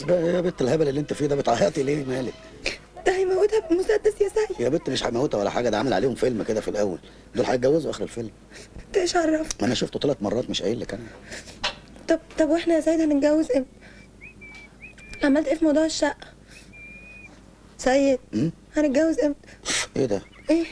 بقى يا بت الهبل اللي انت فيه ده، بتعيطي ليه؟ مالك؟ ده هيموتها بالمسدس يا سيد. يا بت مش هيموتها ولا حاجه، ده عامل عليهم فيلم كده في الاول، دول هيتجوزوا اخر الفيلم. انت ايش عرفك؟ انا شفته 3 مرات، مش قايل لك انا. طب واحنا يا سيد هنتجوز امتى؟ عملت ايه في موضوع الشقه؟ سيد هنتجوز امتى؟ ايه ده؟ ايه؟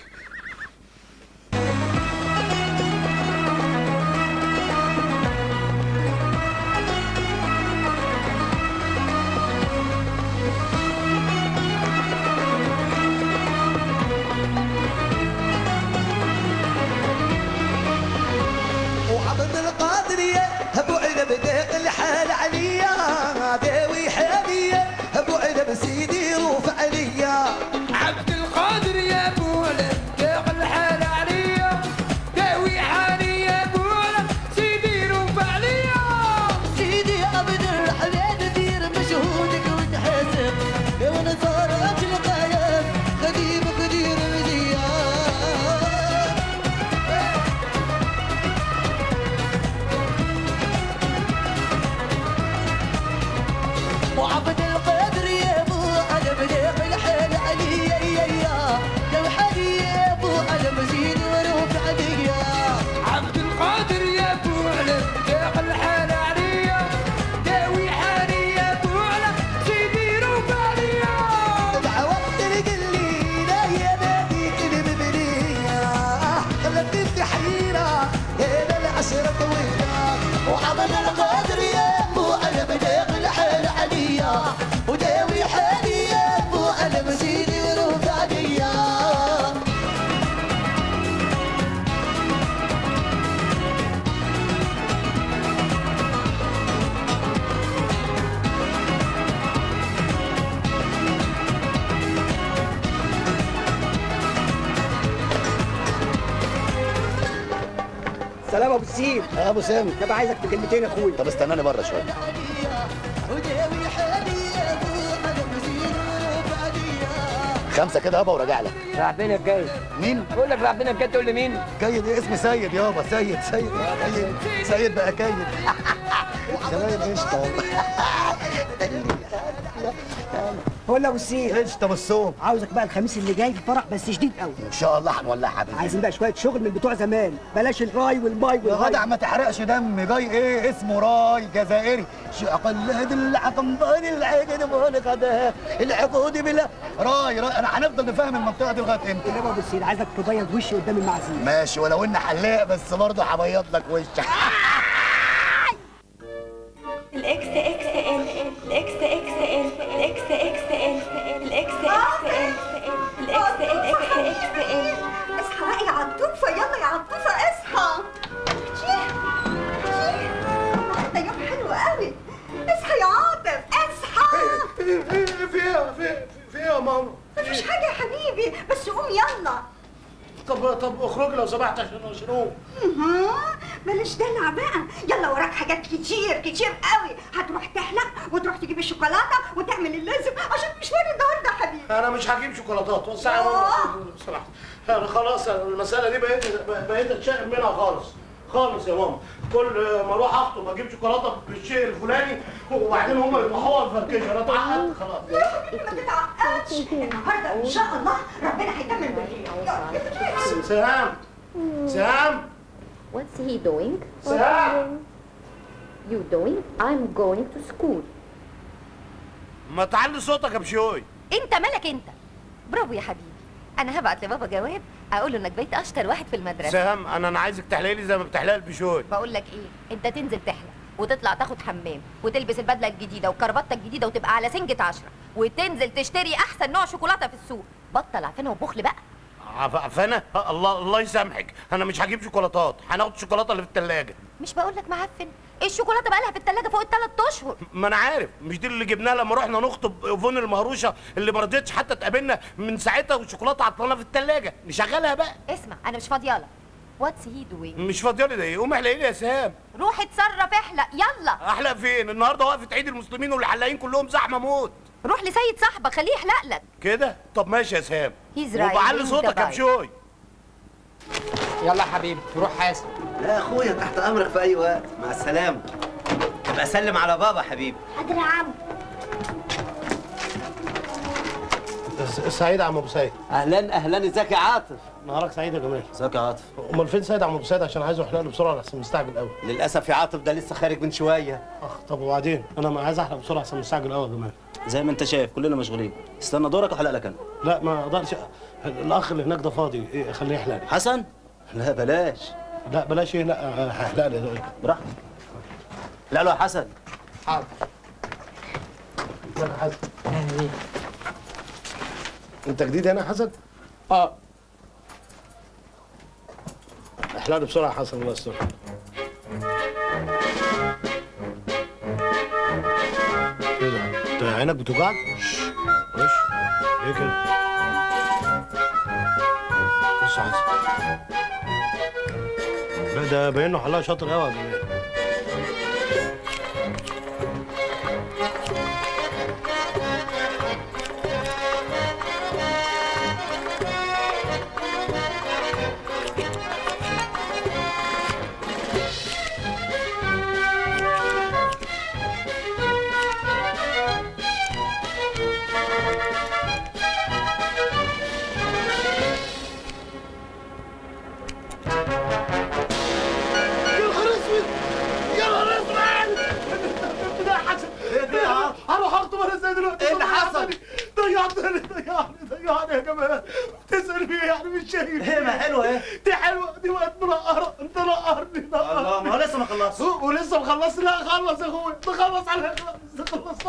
وعبد القادر يا ابو عنب داق الحال عليا، داوي حاليا ابو عنب سيدي روف عليا. عبد القادر يا ابو عنب داق الحال عليا، داوي حالي يا ابو عنب سيدي روف عليا. سيدي عبد الحلال دير مجهودك وتحاسب، وانا صارت القايم خديمك دير مزيان. وعبد القادر يا ابو عنب داق الحال عليا، يا داوي حالي يا ابو عنب سيدي وروف عليا. عبد القادر يا ابو عنب داق الحال عليا، داوي حالي يا ابو عنب سيدي روف عليا. دعوت القليلة يا نادي المبنية، خلت انت حيرة هنا العشرة طويلة. وعبد القادر يا ابو عنب داق الحال عليا، وداوي حالي يا ابو عنب سيدي وروف عليا. سلام ابو السيد. يا ابو سامي، انا عايزك في كلمتين يا اخويا. طب استناني بره شويه. وداوي حالي يا ابو عنب سيدي وروف عليا. 5 كده يابا وراجع لك. راح فين الجاي؟ مين؟ بقول لك راح فين الجاي تقول لي مين؟ كيد ايه؟ اسمي سيد يابا، سيد سيد بقى كيد. كمان قشطه والله. بقول ابو السيد قشطه بالصوم. عاوزك بقى الخميس اللي جاي في فرح بس شديد قوي. ان شاء الله هنولعها باذن عايزين بقى شويه شغل من بتوع زمان، بلاش الراي والماي يا والهاي. جدع ما تحرقش دم. جاي ايه؟ اسمه راي جزائري. قلد العقمبان العقد مال غداها العقود بلا راي. انا هنفضل نفهم المنطقه دي لغايه امتى؟ انما ابو السيد عايزك تبيض وشي قدام المعازيم. ماشي، ولو ان حلاق بس برضه هبيض لك وشك. الاكس اكس ال الاكس اكس ال الاكس اكس ال الاكس اكس ال الاكس اكس ال. اصحى بقى يا عطوفة، يلا يا عطوفة اصحى. ده يوم حلو قوي. اصحى يا عاطف اصحى. في يا ماما؟ مفيش حاجة يا حبيبي، بس قوم يلا. طب اخرج لو سمحت عشان اشرب. بلاش دلع بقى، يلا وراك حاجات كتير كتير قوي. هتروح تحلق وتروح تجيب الشوكولاتة وتعمل اللازم عشان مشوار النهارده يا حبيبي. انا مش هجيب شوكولاتات، وسع يا ماما لو سمحت. انا خلاص المسألة دي بقيت اتشائم منها خالص يا ماما. كل ما اروح اخطب اجيب شوكولاته بالشيء الفلاني وبعدين هم يطلعوها الفركشه. انا اتعقدت خلاص. يا حبيبي ما تتعقدش، النهارده ان شاء الله ربنا هيكمل بالليل. سهام What's he doing? سهام You doing? I'm going to school. ما تعلي صوتك يا بشوي. انت مالك انت؟ برافو يا حبيبي. انا هبعت لبابا جواب اقول له انك بقيت اشطر واحد في المدرسه. سهام انا عايزك تحلقي لي زي ما بتحلقي البشوي. بقول لك ايه، انت تنزل تحلق وتطلع تاخد حمام وتلبس البدله الجديده وكربطه الجديده وتبقى على سنجة 10 وتنزل تشتري احسن نوع شوكولاته في السوق. بطل عفانه وبخل بقى. عفانه؟ الله يسامحك، انا مش هجيب شوكولاتات، هناخد الشوكولاته اللي في الثلاجه. مش بقول لك معفن؟ الشوكولاته بقى لها في الثلاجه فوق ال3 اشهر. ما انا عارف، مش دي اللي جبناها لما رحنا نخطب ايفون المهروشه اللي ما رضيتش حتى تقابلنا من ساعتها والشوكولاته عطلانه في الثلاجه. نشغلها بقى. اسمع انا مش فاضيالك. واتس هي دوينج؟ مش فاضيالي ده ايه؟ قوم احلقي لي يا سهام. روح اتصرف احلق يلا. احلق فين؟ النهارده وقفه عيد المسلمين والحلاقين كلهم زحمه موت. روح لسيد صاحبك خليه يحلق لك. كده؟ طب ماشي يا سهام. He's right. وبعلي صوتك يا بشوي. يلا يا حبيبي روح حاسب. لا يا اخويا تحت امرك في اي وقت. مع السلامه. ابقى سلم على بابا حبيبي. حاضر يا عم. سعيد يا عم ابو سيد. اهلا اهلا، ازيك يا عاطف؟ نهارك سعيد يا جمال. ازيك يا عاطف؟ امال فين سيد عم ابو سيد عشان عايزه يحلق له بسرعه لحسن مستعجل قوي. للاسف يا عاطف ده لسه خارج من شويه. طب وبعدين انا ما عايز احلق بسرعه لحسن مستعجل قوي يا جمال. زي ما انت شايف كلنا مشغولين، استنى دورك واحلق لك انا. لا ما اقدرش، الاخ اللي هناك ده فاضي، إيه خليه يحلق لي. حسن؟ لا بلاش. لا بلاش ايه؟ لا هحلق لي براحتك. لا يا حسن. حاضر. ازيك يا حسن؟ اهلا بيك. انت جديد هنا يا حسن؟ اه. احلق لي بسرعه يا حسن الله يستر. ايه ده؟ انت عينك بتوجعك؟ وش؟ ليه كده؟ بص يا حسن. لا ده باين له حلاق شاطر قوي يا جمال. ايه اللي حصل؟ ضيعني يا جمال. تسأل فيه يعني مش شايف. ايه ما حلوه ايه؟ دي حلوه دي بقت منقره. انت نقرني الله، ما هو لسه ما خلصش. ولسه ما خلصش. لا خلص يا اخويا، تخلص على خلص.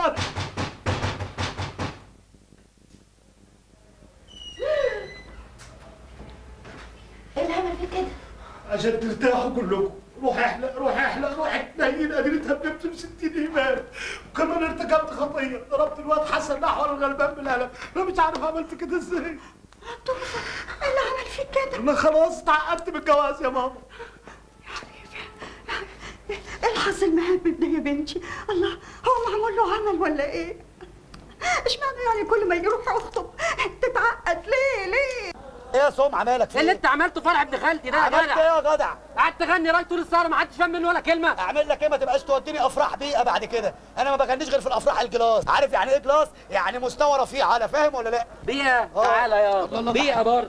ايه اللي عمل فيك كده؟ عشان ترتاحوا كلكم. روح احلق روح احلق روح اتنين. اديني اتهببت ب 60 ايمان وكمان ارتكبت خطيه. ضربت الواد حسن نحو الغلبان بالقلم. انا مش عارف عملت كده ازاي. توفى، ايه اللي عمل فيك كده؟ انا خلاص اتعقدت من الجواز يا ماما. ايه الحظ المهبب ده يا بنتي؟ الله، هو معمول له عمل ولا ايه؟ اشمعنى يعني كل ما يروح يخطب تتعقد ليه؟ ايه يا سمعه مالك في ايه اللي ايه؟ انت عملته فرح ابن خالتي ده يا عملت جدع؟ ايه يا جدع؟ قعدت تغني راي طول السهره ما حدش فاهم منه ولا كلمه. اعمل لك ايه؟ ما تبقاش توديني افراح بيئه بعد كده. انا ما بغنيش غير في الافراح الجلاس. عارف يعني ايه جلاس؟ يعني مستوى رفيع، على فاهم ولا لا؟ بيئه تعالى يا بيئه برضه.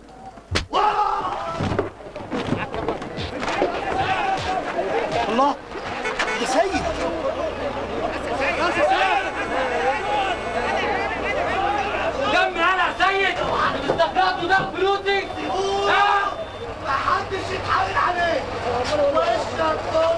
الله، ده سيد. دم يا سيد، استخدمت ده فلوسي. محدش يتحايل عليه. وشك